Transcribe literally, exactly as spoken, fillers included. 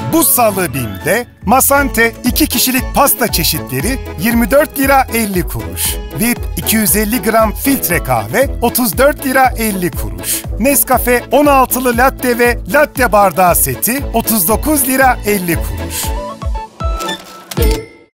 Bu salı BİM'de Masante iki kişilik pasta çeşitleri yirmi dört lira elli kuruş. V I P iki yüz elli gram filtre kahve otuz dört lira elli kuruş. Nescafe on altılı latte ve latte bardağı seti otuz dokuz lira elli kuruş.